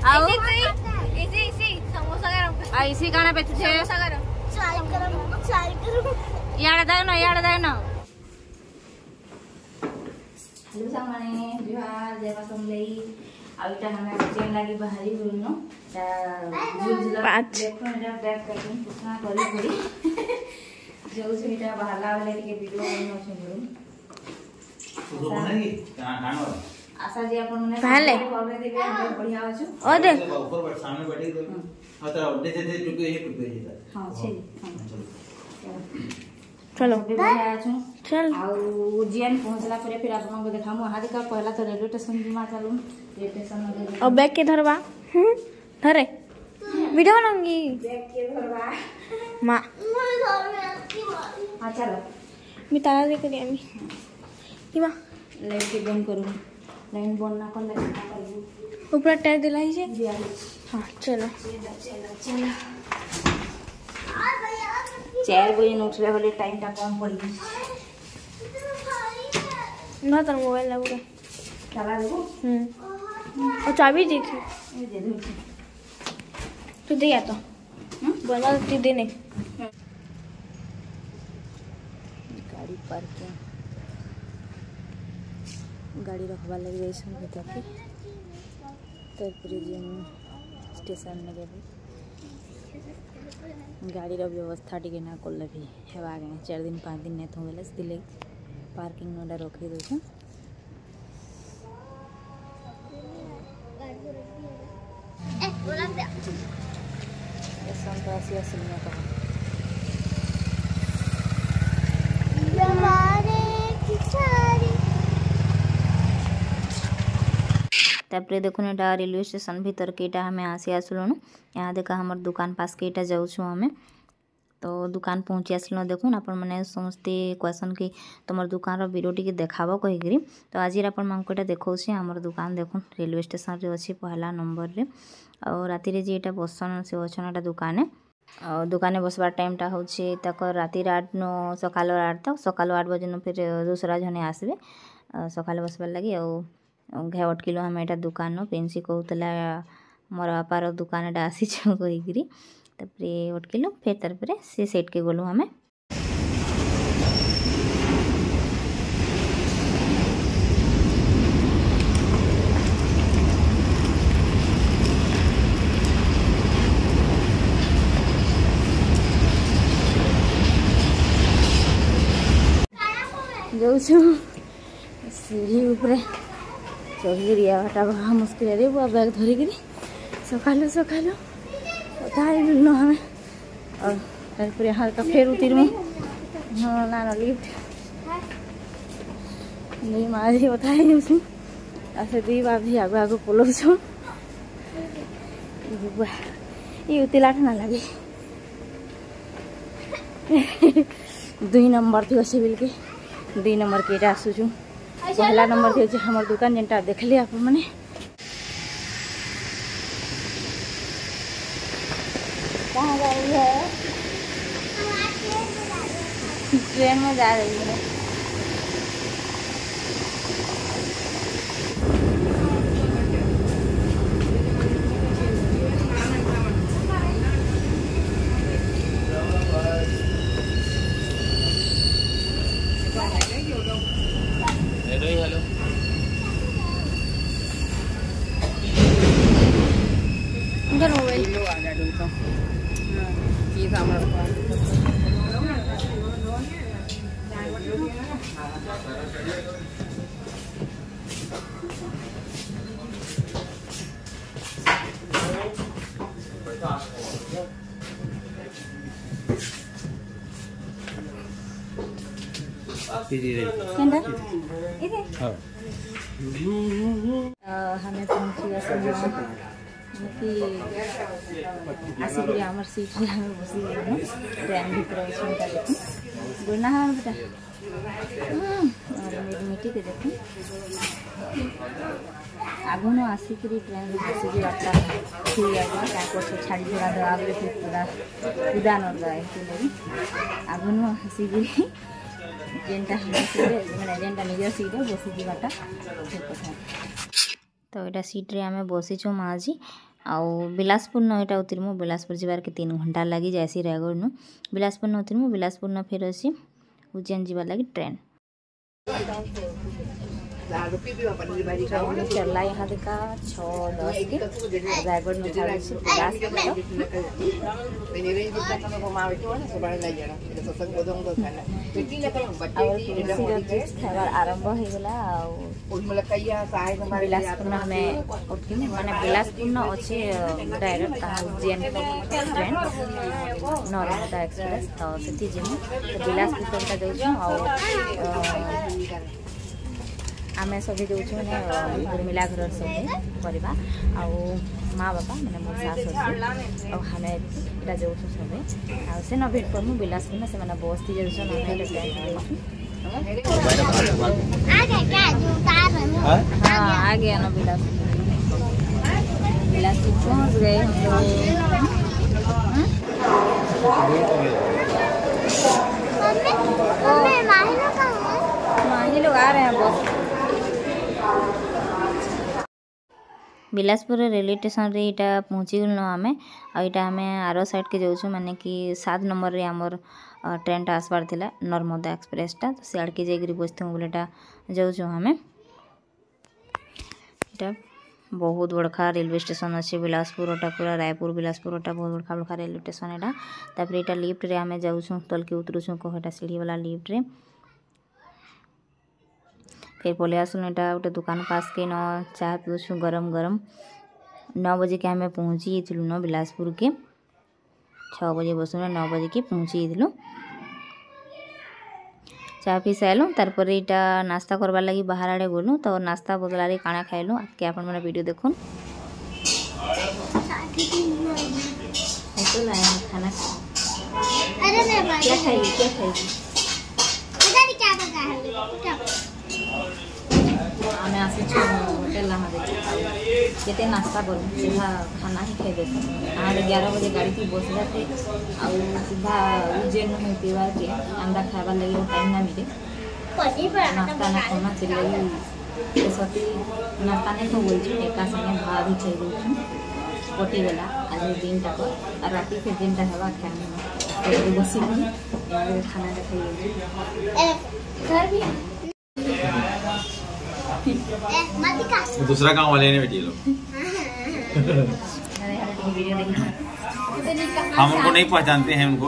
आओ ऐसी गाना बेचू छे यार दाओ ना हेलो सामने जुहार जय मासमलई आउटा हमें चेन लागी बाहरी बोलनो ता जुलजुला देखो एटा बैक पैकिंग पुछना करी पड़ी जो सेटा बाहरला वाले के वीडियो बननो छै बोलू तो बनाई खानो आशा जी अपन ने पहले करबे देबे हम बढ़िया आछु ओ दे ऊपर सामने बैठी दो हां तो अपने से टुके जेता हां चलो बढ़िया आछु चल आउ जीएन पहुंचला परे फिर आपन को देखामु हां देखा पहला तो रेलवे स्टेशन दिमा चलू रेलवे स्टेशन में और बैग के धरवा धरे वीडियो बनाऊंगी बैग के धरवा मां हां चलो मी ताला दे के आमी इमा लाइट के बंद करू लाइन बंद ना कर ले करू ऊपर टायर दिलाई छे हां चलो 4 बजे उठले होले टाइम टा कम पड़ी ना तो मोबाइल लागू चला देबो और चाबी दी थी ये दे दो तो दे या तो बना ती देने गाड़ी पार्किंग गाड़ी रखवा लग जाए भीतर के तर स्टेशन में गए गाड़ी व्यवस्था टी ना कले भी हेबा 4 दिन 5 दिन नहीं तो दिले पार्किंग नोडा रखी दो तापर देखुन एटा रेलवे स्टेशन भीतर के हमें आसी आसलुन यहाँ देखा हमार दुकान पास के जाऊँ हमें तो दुकान पहुँची आसल देखुन आपण मैंने समस्ते क्वेश्चन कि तुम दुकान वीडियो टी देखाब कहीकि तो आज आपण मानक देखा आमर दुकान देखुन रेलवे स्टेशन रे अच्छी पहला नंबर रे और राति जी एटा बसन से अच्छा दुकान और दुकान बसवार टाइम टा हूँ राति 8 नो सकाल 8 तक सकाल 8 बजे फिर दूसरा जने आसबे सकाल बसवार लगी घे अटकिल आम एटा दुकान पेन्सी कहूला मोर बापार दुकान आसी कहीकि अटकिल फिर तार से सेट के गलु आम जाऊँ सीढ़ी उपरे चढ़ी आवाटा बड़ा मुस्किल रे बुआ बैग धरिकी सकालू सकालू बताइल हमें और तार यहाँ का फेर उतरमु हाँ ना लिफ्ट नहीं मारी बताई से दी बार भी आगो आगो पलो छो बुआ ये उतलाठ ना लगे 2 नंबर थी अच्छे बिल के 2 नंबर के आसुचु पहला नंबर थी हमार दुकान जेनटा देखले आप मैंने कहाँ जा रही है ट्रेन में जा रही है हेलो इधर मोबाइल लो आ गया तो ये सामान हमें पहुँची आसिक आमर सीट बसी ट्रेन भर गुना बेटा मिट्टी के देख आगुन आसिक ट्रेन बसिक बाटा ठीक छाड़ी छड़ा दवा बोले फिर पूरा उदा न जाए आगुन आसिक जेनटा मैंने जेनटा निज सीट बसिक बाटा ठीक कथा तो यहाँ सीट्रे आम बसीचु माँ जी आउ बिलासपुर न यहाँ उतरमु बिलासपुर जबार के 3 घंटा लगी जासी रायगढ़ नु बिलासपुर न उतरमु बिलासपुर न फिर अच्छी उज्जैन जीवा लगी ट्रेन चलला यहाँ देखा 6:10 के रायगढ़ में खाइबार आरंभ हो गला बिलासपुर हमें उठिनी माने बिलासपुर न अच्छे direct Ujjain train Narmada express तो से जिमु बिलासपुर तक जाऊँ आम सभी दूसरे मैंने उर्मिला घर सब करवा आउ माँ बापा मैंने मो सास आम इटा जाऊँ सब से न भेट करमु बिलासपुर से मैंने बस थी जाऊँ आ गया ना बिलासपुर पहुँच गए माही लोग आ रहे हैं बस बिलासपुर रेलवे स्टेशन रे इटा पहुँची गल आम आम आर साइड के जाऊँ माने कि 7 नंबर रे आमर ट्रेन टा आसबार थिला नर्मदा एक्सप्रेस टा तो सियाड़ के जाकर बसते बोलेटा जाऊँ आम इटा बहुत बड़का रेलवे स्टेशन अच्छे बिलासपुर पूरा रायपुर बिलासपुर बहुत बड़का बड़का रेलवे स्टेशन एटा तापर इटा लिफ्ट रे आम जाऊँ तल के उतरुँ कहटा सीढ़ी वाला लिफ्ट रे फिर पलि आसलु एटा गोटे दुकान पास के न चाह पीछुँ गरम गरम 9 बजे के आम पहुँची थी न बिलासपुर के 6 बजे बसुन 9 बजे के पहुँची थी चाह पी सारूँ तार इटा नास्ता करवार लगी बाहर आड़े गलु तो नास्ता बदलारे काଣା खाइलु के आपण मैंने वीडियो देखुन खाना क्या खाइली आम आसी होटेल केते नास्ता कर सीधा खाना ही खाई देते 11 बजे गाड़ी थी बस जाते आउ सीधा उज्जैन में पीवार के अंडा खाइबार लगे टाइम ना मिले नास्ता ना खाना चलिए सती नास्ता नहीं तो बोल एका संगे भात ही खाई दूँ कटिगला आज दिन तक और राति फिर दिन तक हवा खाए बस खाना खाई दूसरा काम वाले ने बेटी लोग हम उनको नहीं पहचानते हैं उनको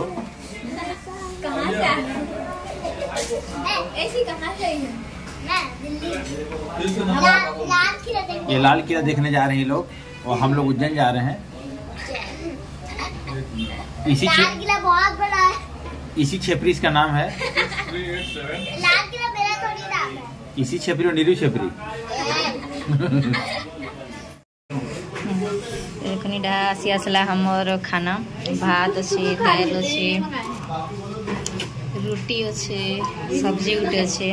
ये लाल किला देखने जा रहे हैं लोग और हम लोग उज्जैन जा रहे हैं इसी छेपरी इसका नाम है लाल किला मेरा थोड़ी नाम है इसी छेपरी और नीलू छेपरी एखनिटा आसी आसला हमर खाना भात अच्छे दाल अच्छे रोटी अच्छे सब्जी गुटे अच्छे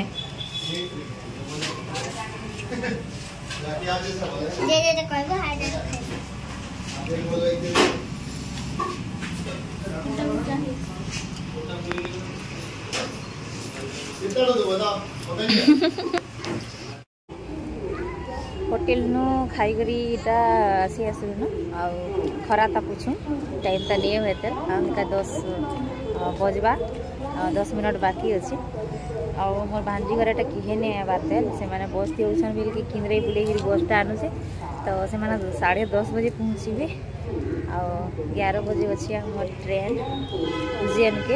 होटेल नु खाईकरी इटा आसी आसलु न आ खरा तापुछु टाइम ता नहीं होते हमका 10 बजबा 10 मिनट बाकी अच्छे आ मोर भांजी घर एटा किहेने बाते से माने बस थी उसन बिल के किनरे बुले बस टा आनु से तो से माने 10:30 बजे पहुँचबे आ 11 बजे अच्छे हमर ट्रेन उज्जैन के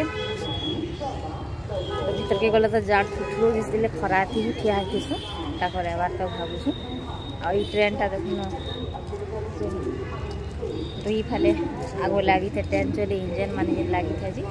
भीतर के गला तो जाड़ छुटलो जिसले खरा थी ठिया होतीसु तापर एबार तो भाबुछु आ ट्रेन टा देखुन दुई फाले आगो लगी थे ट्रेन चले इंजन माने लगी था जी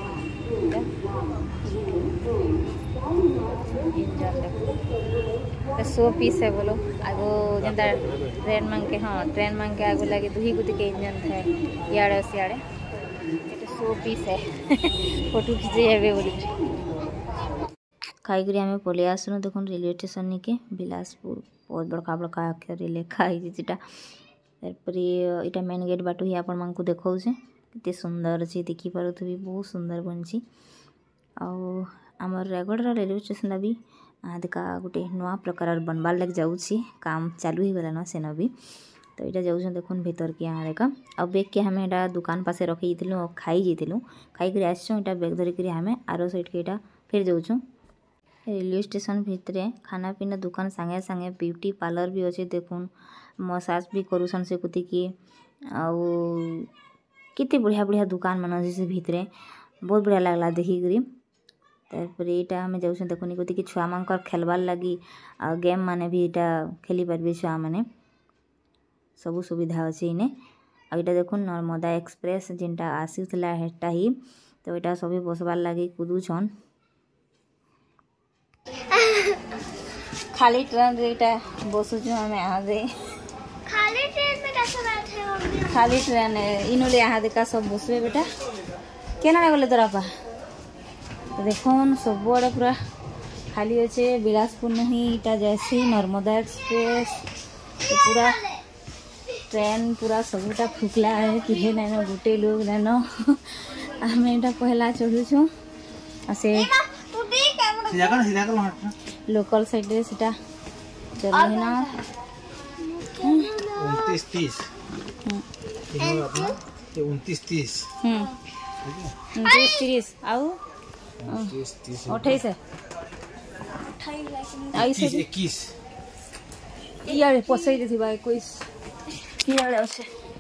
इंजन देखो 100 पीस है बोलो आगो जेंता ट्रेन मांग के हाँ ट्रेन मांग के आगो लगे दुही गुती के इंजन थे इे सियाड़े 100 पीस है फोटो खींचे जाए बोली खाईकरी आम पलि आसनु देखो रेलवे स्टेशन के बिलासपुर बहुत बड़का बड़का अक्षर लिखा है जेटा तारपर इटा मेन गेट बाटू ही आपण मानकु देखौ छे केते सुंदर अछि देखि पारुथबी बहुत सुंदर बनछि आउ आमर रायगढ़ रेलवे स्टेशन भी आदका गोटे नुआ प्रकार बनबार लग जाउछि काम चालू ही गला न सेन भी तो यहाँ जाऊँ देखुन भीतर के यहाँ देखा आ बेग के हमें यहाँ दुकान पास रखी और खाई जाइलु खाई आसचुँ यहाँ बेग धरिक आम आर साइड के यहाँ फिर जाऊँ रेलवे स्टेशन भितर खाना पीना दुकान सांगे सांगे ब्यूटी पार्लर भी अच्छे देखुन मसाज भी करूसन से कुतिकी आउ केते बढ़िया बढ़िया दुकान मन अच्छे से भितर बहुत बढ़िया लगला देखिक तापर यहाँ आम जाऊँ देखुन कति छुआ मानकर खेलबार लगी आ गेम माने भी यहाँ खेली पारे छुआ मैंने सबू सुविधा अच्छे इने आ यहाँ देखुन नर्मदा एक्सप्रेस जिनटा आसीला हेटा ही तो यहाँ सभी बसबार लगी कुदुछन खाली ट्रेन रे बसुचु आम यहाँ खाली ट्रेन में कैसे बैठे होंगे? खाली ट्रेन इनोले यहाँ देखा सब बसबे बेटा केना गले तोरा पा तो देखुन सब आड़े पूरा खाली अच्छे बिलासपुर नहीं इटा जैसे नर्मदा एक्सप्रेस तो पूरा ट्रेन पूरा सबूटा फुकला है किहे नाइन गोटे लोग नाइन आम यहाँ पहला चढ़ुचु से लोकल साइड रे सीटा चलही ना 29-30 29-30 29-30 आउ 28 21 इे पसई थी 21 इे अच्छे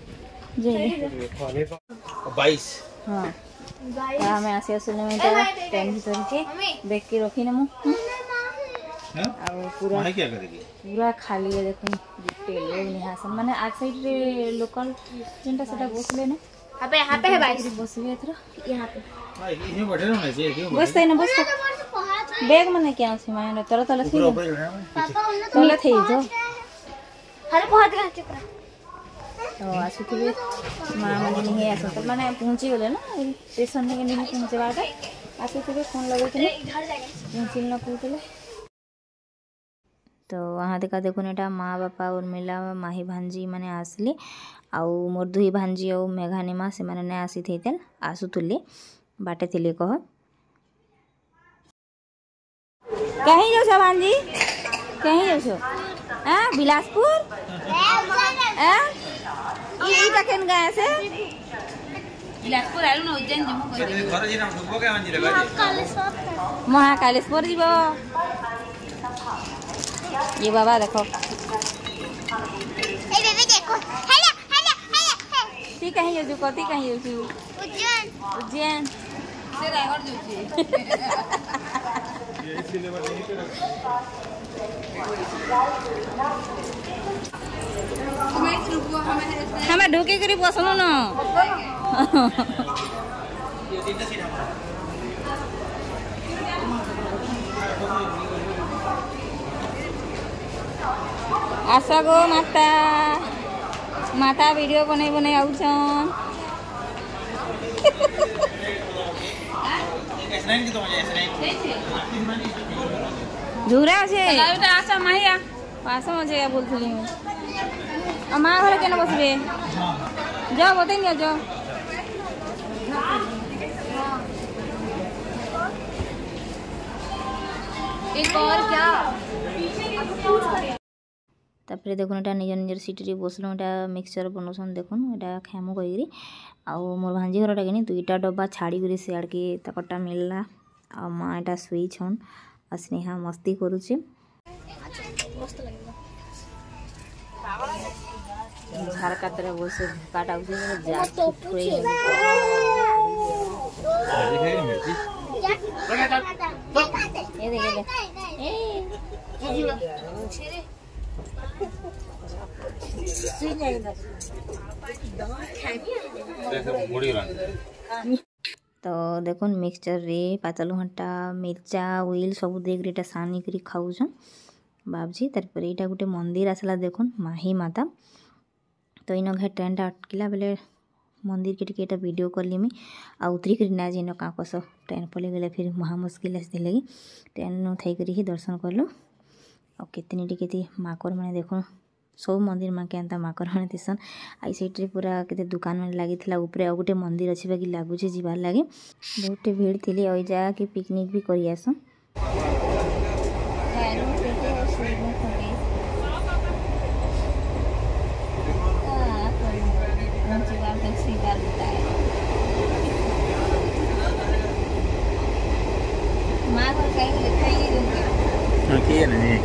22 हाँ आम आसी आसलु ट्रेन भर के बेग के रखी नेमु पूरा पूरा खाली है देखो गोटे लोग नहीं आसन माने आज साइड रे लोकल जेनटा सेटा बसले ने यहाँ पे है भाई बसबे एथरो यहाँ पे बसते ना बस बैग माने क्या अछि माने तोरा तले थी तले थी जो अरे बहुत गया तो आसुथिबे माँ माने नहीं आस माने पहुँची गले ना स्टेशन में नहीं पहुँचवा आसुथिबे फोन लगौतले पहुँचिल ना कहते तो वहाँ देखा देखुन यहाँ माँ बापा उर्मिला माही भांजी मैंने आसली आउ मोर दुई भांजी और मेघानिमा से मैंने नहीं आसी थे आसुले बाटे थे कह कहीं जाओ भांजी कहीं जाओ बिलासपुर केन गए से बिलासपुर आलू ना उज्जैन महाकालेश्वर जीव ये बाबा देखो ती कहीं जाऊ कति कहीं जाऊ उज्जैन से रायगढ़ हमें ढूके करी बसलो न आशा गो माता माता वीडियो बने बने आउछन झुरा छे लाउटा आशा माहिया पास में जे बोलथली आ मां घर केना बसबे जाओ बताइए जाओ एक और क्या तापर देखुन यहाँ निज निजर सीट बसलु यहाँ मिक्सचर बनौसन देखुन यहाँ खामु कहीकि आउ मोर भांजी घरटा कि दुईटा डब्बा छाड़ी कर सियाड़ के तकटा मिलला आ माँ यहाँ शुईछन आ स्नेहा मस्ती करुचे झारका तरह बस काटा तो देखुन मिक्सचर रे पातल घंटा मिर्चा उइल सब देख सानी करी खाऊछन बाबजी तार यहाँ गोटे मंदिर आसला देखुन माही माता तो इन घे ट्रेन अटकिला बेले मंदिर के टिके वीडियो कली मी आ उतरी कर ना जी का कस ट्रेन पलि गले फिर महा मुस्किल लगी ट्रेन थी कर ही दर्शन कलु और कितनी टिके माकर मैंने देखो सब मंदिर माँ के एंता माकर मैंने तीसन आई साइड पूरा के दुकान मैंने लगी ऊपर गोटे मंदिर अच्छे बाकी लगुचे जीवार लगे बहुत भीड़ थी और जा कि पिकनिक भी कर आस किए नहीं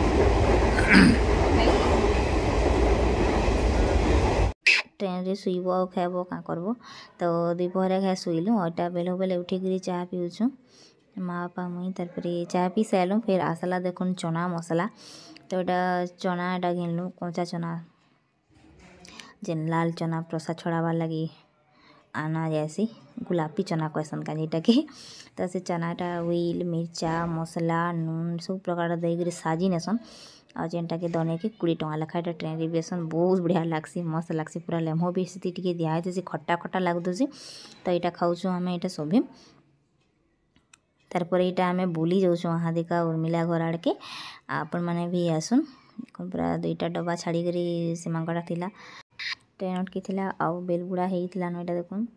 ट्रेन रे शुब आ खाइब क्या करब तो दुपहर खाए शुइलु अटा बेल बेले उठिक चाह पीऊँ माँ बापा मुई तार चाह पी सारूँ फिर आसला देखुन चना मसला तो यहाँ चनाटा घिनलु कंचा चना जेन लाल चना प्रसाद छड़ाबार लगी आना जैसी गुलाबी चना कहसन का जेटा के तो से चनाटा हुईल मिर्चा मसला नून सब प्रकार देकर साजी नेसन आ जेनटा के दने के 20 टंका लेखा ट्रेन रे बेसन बहुत बढ़िया लागसी मस्त लागसी पूरा लेमो भी से टिके दिया है खट्टा खट्टा लगुसी तो यहाँ खाऊँ आम यहाँ सभी तारपर यहाँ आम बुली जाऊँ वहाँ देखा उर्मिला घर आड़ के आपण मैंने भी आसुन पूरा 2टा डब्बा छाड़ी करी से मांगटा थिला ट्रेन अटकी थिला आउ बेलबुड़ा होता ना यहाँ देखुन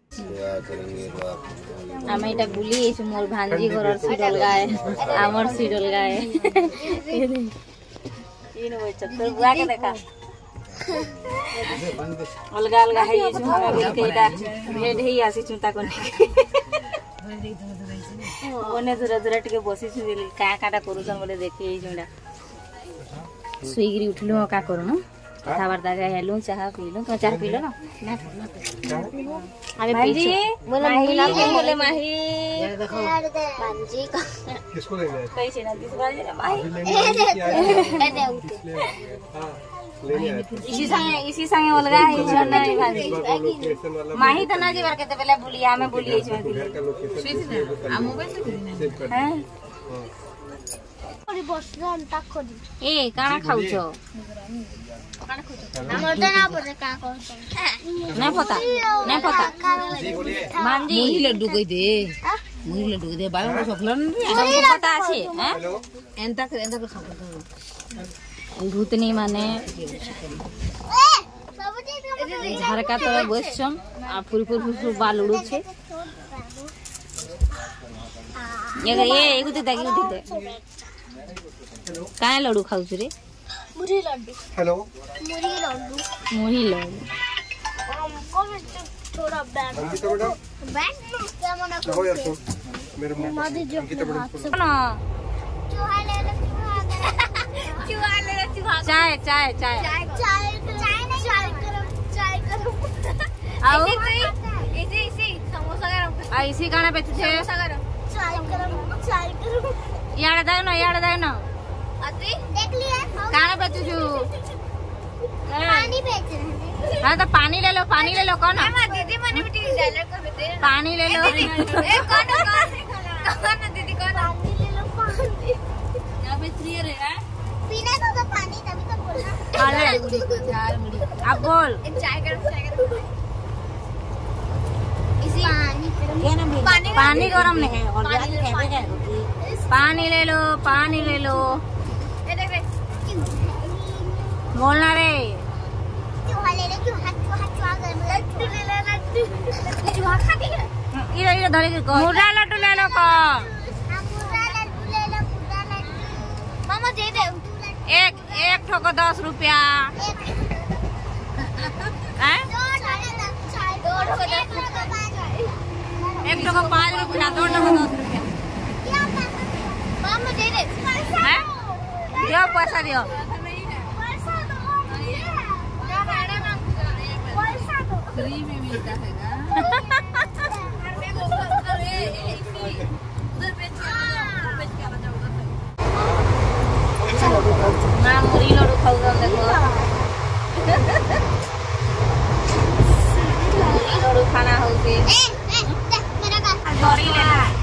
आम यहाँ बुली मोर भांजी घर सीट अलग है आमर सीट अलग है तोर बुआ के देखा अलग अलग है आसी चुता ओने दूर दूर टे बसी क्या काटा करूसन बोले देखी शुईकरी उठलु क्या करूँ कथबार्ता हेलु चाह पीलु तो चाह पीलो ना अरे माही बोले माही किसको ले जाए कैसे ना इसी संगे अलग है माही तो ना जीवार केते बेला बुली आमे बुली ए काना खाउछो हमर तो ना पता का कौन नहीं पता मांजी मुही लड्डू कह दे बाल को सकलन हमको पता আছে हैं एंता कर सकलन भूतनी माने झरका तो बसछन आ फुल बाल उड़ुछे ये एगुते दे काहे लड्डू खाउछ रे मुरी लड्डू हेलो मुही लड्डू हमको भी थोड़ा बैग क्या मना हो यार सुन मेरे मुंह मादी जो ना चूहा ले ले चूहा चाय चाय गरम आओ इसी समोसा गरम इसी गाना पे तुझे चाय गरम यार दाओ ना अति देख लिया गाना पे तुझे पानी बेच रहे हैं हाँ तो पानी ले लो कौन दीदी मैंने भी डायलॉग कर देते पानी ले लो कौन दीदी कौन पानी ले लो पानी पीना तो पानी तभी तो बोलना अब बोल चाय गरम इसी पानी गरम नहीं पानी ले लो ये देख बोलना रे चूहा गरम लड्डू ले लो लड्डू चूहा खाती है इधर धरे के मुर्रा लड्डू ले लो कौन पूरा लड्डू ले लो पूरा लड्डू मामा दे दे एक ठोको 10 रुपया हैं एक ठोको 5 रुपया 2 ठोको 10 रुपया मामा दे दे हैं दियो पैसा दियो फ्री में मिलता है ना ना मुरी लड्डू खाऊ देखो मुरी लड्डू खाना होगी बड़ी ले ला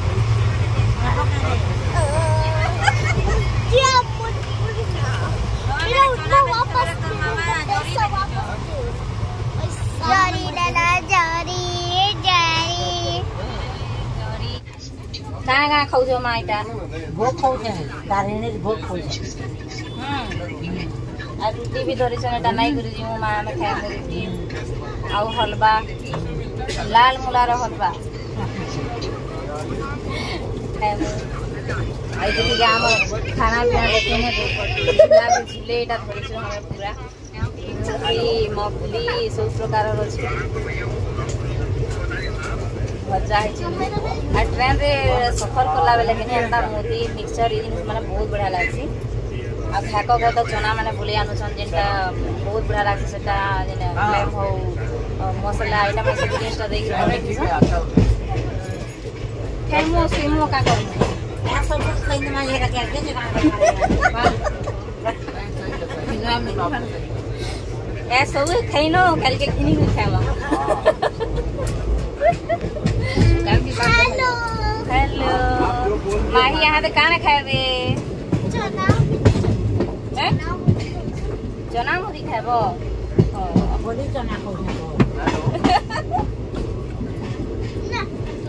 कहाँ खाऊ माँ इटा भोग खाऊ तारे भोग खाऊ आ रुटी भी धरी छन नाई करी दिउ माँ में खाए रुटी आउ हलवा लाल मुलार हलवा आई देखिए आम खाना पीना देखे झिले धरी छन हमें पूरा मगली सब प्रकार अच्छे भजा है आ ट्रेन रे सफर कला बेले के एंता मुदी मिक्सचर ई जिनिस माने बहुत बढ़िया लागसी आ खाको गो तो चना माने बोली अनुसन जेंटा बहुत बढ़िया लागसी सेटा जेने फ्लेम हो मसाला आइटम सब जिनिसटा देख फेमो सेमो का कर सब खाइन मा ये का के ए सब खाइनो कल के किनी खावा हेलो हेलो माही यहाँ पे काना खाए रे चना हैं चना मुदी खाबो बोली चना खाबो ना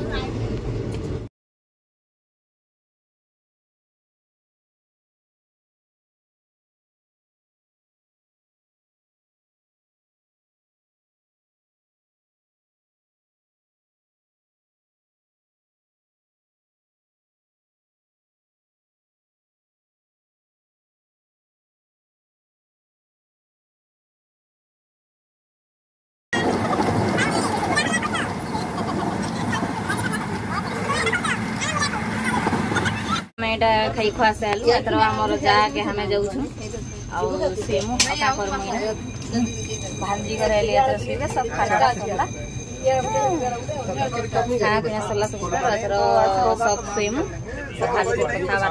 मैडा खाई खुआ सेलु एतर हमर जा के हमें जाउछु आ सेमु पका कर मैं भांजी करे लिए एतर से सब खाना चला खाना पीना सल्ला सब एतर सब सेमु सब खाली कथा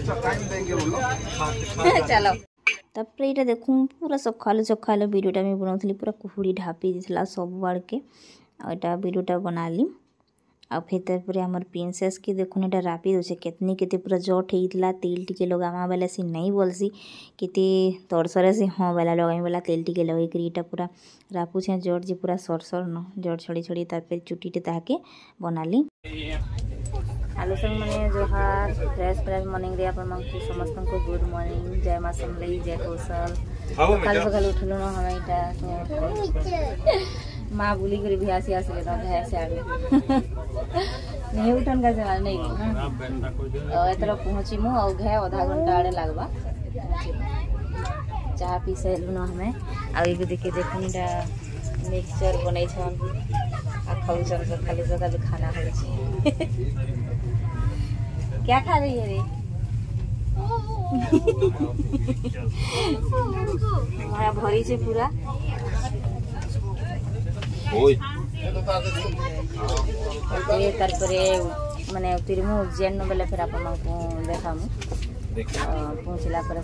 वार्ता चलो तापर ये देखूँ पूरा सकालु वीडियोटा मैं बनाऊली पूरा कुहुड़ी ढापी देला सब बाड़ के आटा वीडियोटा बनाली आ फिर तापर हमर प्रिंसेस के देखुन एटा रापी दोसे केतनी केते पूरा जट हेइतला तेल टिके लगामा वाला से नहीं बोलसी केते तड़सरे से हाँ वाला लगाई वाला तेल टिके लगे करी एटा पूरा रापू छे जट जे पूरा सरसर न जट छड़ी छड़ी तापर चुटीटे ताके बनाली आलू संग माने जोहार फ्रेश मॉर्निंग रे अपन मन समस्त को गुड मॉर्निंग जय मां समलई जय कौशल सकाल उठलो न हमें एटा माँ बोली करी भी आसी लेता हूँ ऐसे आगे नहीं उठन का जमा नहीं एतर पहुँची मु और घे आधा घंटा आड़े लगवा चाह पी सेलु न हमें आ देखिए देखनीटा मिक्सचर बनै छन आ खाऊ छन सब खाली सकाल खाना होय छै क्या खा रही है रे हमारा भरी से पूरा माने तिरमु उज्जैन बेले फिर आप देखामु पहुँचला पर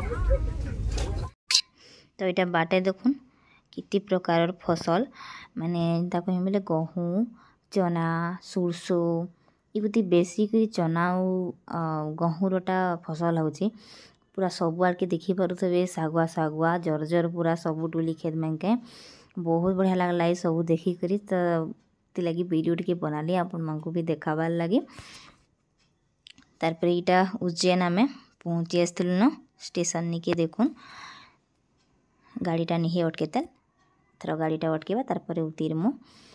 तो यहाँ बाटे देखुन किती प्रकार फसल माने मिले गहूँ चना सुरसो ये बेसिक चना गहूँरटा फसल होची पूरा सब आड़ के देखी पारे सागुआ सागुआ जर्जर पूरा सब टुली खेत में के बहुत बढ़िया लगला ये सब देखी करी तो लगी वीडियो टे बनाली आपण मन को भी देखाबार लगे तारपर इटा उज्जैन आम पहुँची आसलु न स्टेशन निके देखुन गाड़ीटा नहीं अटके थर गाड़ीटा अटकेबा तारपर उतरमु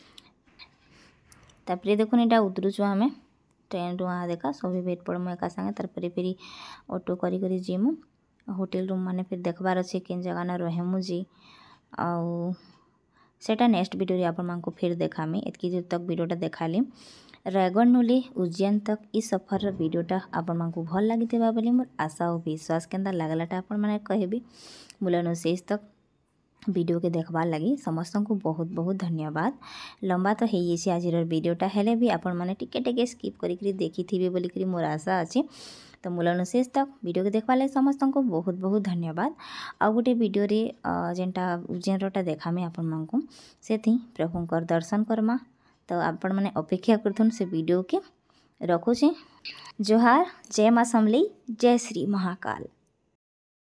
तापर देखुन इटा उतरुचु आम ट्रेन रू वहाँ देखा सभी वेट पड़मु एका संगे तारपर फिर ऑटो करी जीमु होटल रूम माने फिर देखबार अच्छे केन जगह न रहमु जी आउ सेटा नेक्स्ट वीडियो रे आपण मानको फिर देखामी एतकी दूर तक वीडियोटा देखाली रायगढ़ नुली उज्जैन तक इस सफर वीडियोटा आपण मानको भल लागितेबा बोली मोर आशा और विश्वास केंदा लागलाटा आपण माने कहबी मूलन शेष तक वीडियो के देखबार लगी समस्त को बहुत बहुत धन्यवाद लंबा तो है आज वीडियोटा हेले भी आपण माने टिके स्किप करी देखी थी बोली करी मोर आशा अच्छी तो मूलन शेष तक वीडियो के देखवा लगे समस्त को बहुत बहुत धन्यवाद आ गोटे वीडियो रे जेनटा उज्जैनटा देखामे आपण मानको से प्रभुंकर दर्शन करमा तो आपण माने अपेक्षा करथुन से वीडियो के रखुचे जोहार जय मां समलई जय श्री महाकाल।